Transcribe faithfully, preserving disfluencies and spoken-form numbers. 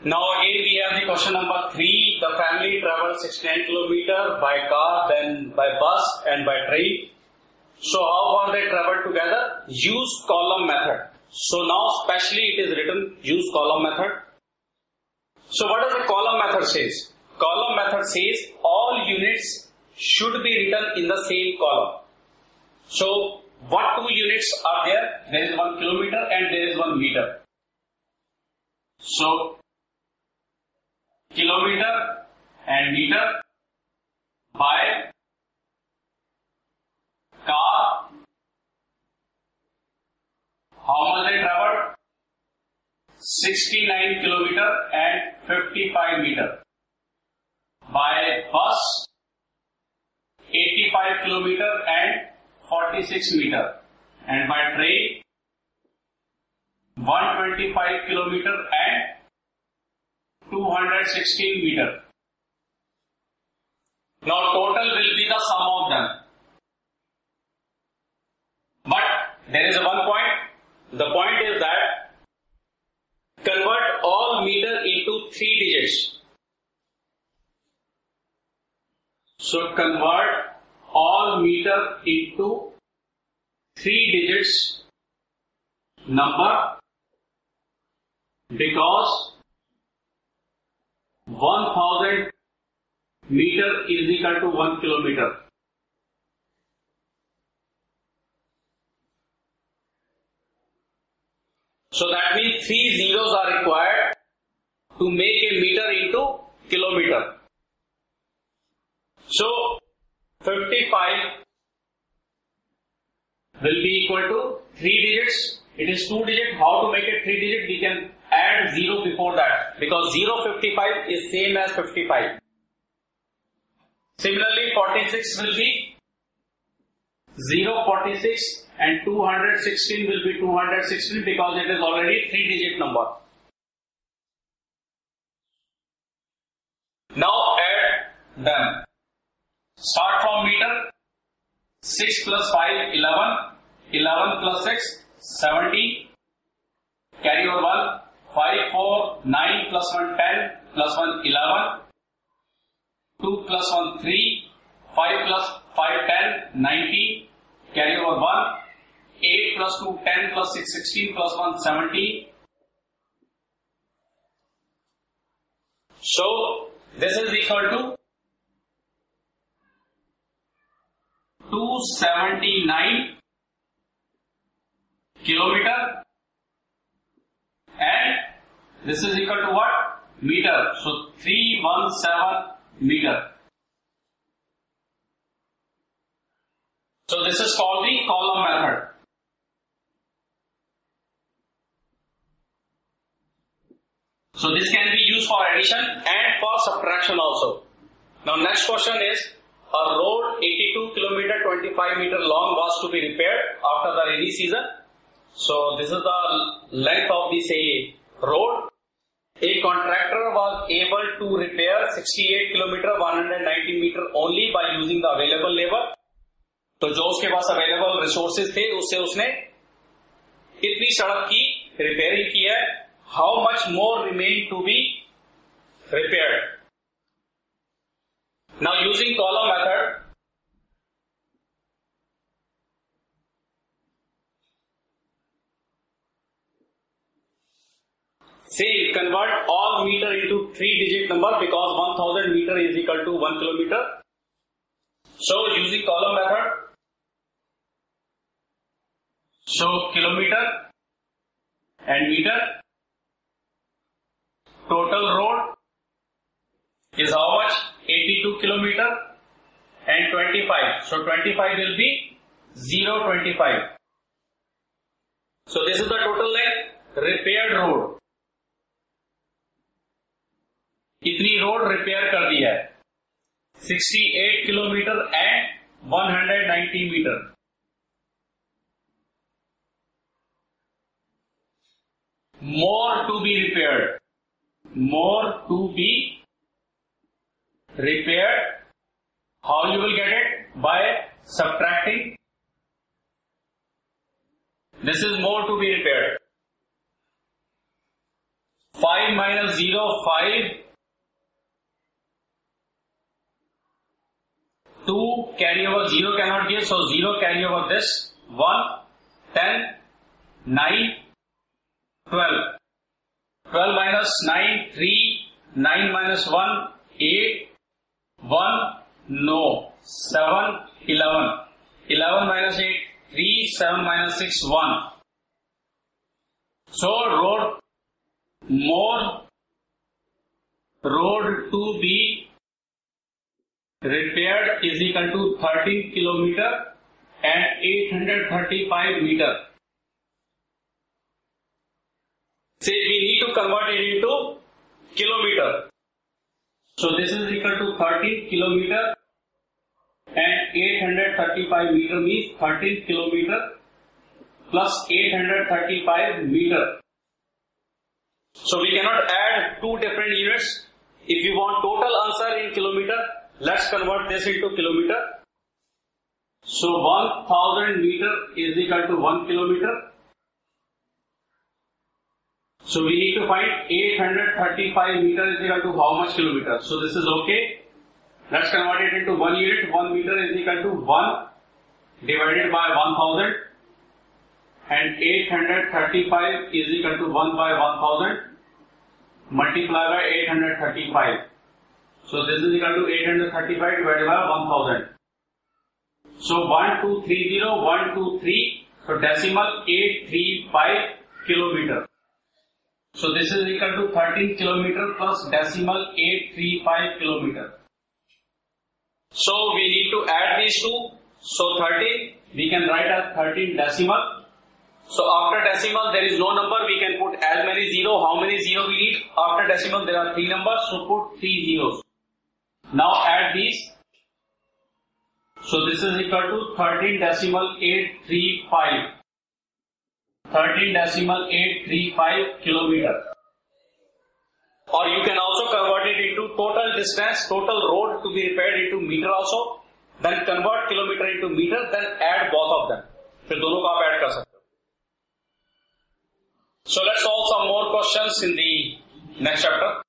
Now again we have the question number three. The family traveled sixty-nine kilometers by car, then by bus and by train. So how far they traveled together? Use column method. So now specially it is written use column method. So what does the column method says? Column method says all units should be written in the same column. So what two units are there? There is one kilometer and there is one meter. So kilometer and meter by car. How much they traveled? sixty-nine kilometer and fifty-five meter. By bus, eighty-five kilometer and forty-six meter. And by train, one hundred twenty-five kilometer and two hundred sixteen meter. Now total will be the sum of them. But there is one point. The point is that convert all meter into three digits. So convert all meter into three digits number, because one thousand meter is equal to one kilometer. So that means three zeros are required to make a meter into kilometer. So fifty-five will be equal to three digits. It is two digit. How to make it three digit? We can add zero before that, because zero fifty-five is same as fifty-five. Similarly, forty-six will be zero forty-six and two hundred sixteen will be two hundred sixteen, because it is already three digit number. Now add them. Start from meter. six plus five, eleven. eleven plus six, seventeen. Carry over one. five, four, nine plus one, ten. Plus one, eleven. two plus one, three. five plus five, ten. nineteen. Carry over one. eight plus two, ten. Plus six, sixteen. Plus one, seventeen. So this is equal to two hundred seventy-nine kilometer, and this is equal to what? Meter. So three hundred seventeen meter. So this is called the column method. So this can be used for addition and for subtraction also. Now next question is, a road eighty-two kilometer twenty-five meter long was to be repaired after the rainy season. So this is the length of this a road. A contractor was able to repair sixty-eight kilometer one hundred nineteen meter only by using the available labor. तो जो उसके पास available resources थे उससे उसने इतनी सड़क की repairing की है. How much more remain to be repaired. Now using column method, say convert all meter into three digit number, because one thousand meter is equal to one kilometer. So using column method, so kilometer and meter, total road is how much? eighty-two kilometer and twenty-five. So twenty-five will be zero twenty-five. So this is the total length. Repaired road, इतनी road repair कर दिया है, sixty-eight kilometre and one hundred ninety metre. More to be repaired. More to be repaired. How you will get it? By subtracting. This is more to be repaired. five minus zero, five. two carry over, zero cannot give, so zero carry over this. one, ten, nine, twelve. twelve minus nine, three. nine minus one, eight. one, no. seven, eleven. eleven minus eight, three. seven minus six, one. So road more road to be repaired is equal to thirteen kilometer and eight hundred thirty-five meter. Say we need to convert it into kilometer. So this is equal to thirteen kilometer and eight hundred thirty-five meter means thirteen kilometer plus eight hundred thirty-five meter. So we cannot add two different units. If you want total answer in kilometer, let's convert this into kilometer. So one thousand meter is equal to one kilometer. So we need to find eight hundred thirty-five meter is equal to how much kilometer. So this is okay. Let's convert it into one unit. one meter is equal to one divided by one thousand. And eight hundred thirty-five is equal to one by one thousand multiplied by eight hundred thirty-five. So this is equal to eight hundred thirty-five divided by one thousand. So one two three zero, one two three, so decimal eight three five kilometer. So this is equal to thirteen kilometer plus decimal eight three five kilometer. So we need to add these two. So thirteen, we can write as thirteen decimal. So after decimal there is no number, we can put as many zero, how many zero we need. After decimal there are three numbers, so put three zeros. Now add these. So this is equal to thirteen decimal eight three five. thirteen decimal eight three five kilometer. Or you can also convert it into total distance, total road to be repaired into meter also. Then convert kilometer into meter, then add both of them. फिर दोनों को आप add कर सकते हो. So let's solve some more questions in the next chapter.